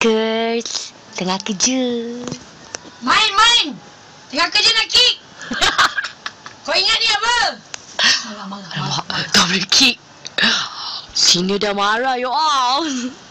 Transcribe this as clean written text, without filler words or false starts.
Girls, tengah kerja. Main. Tengah kerja nak kick. Kau ingat ni apa? Marah. Alamak, tak boleh kick. Senior dah marah, you all.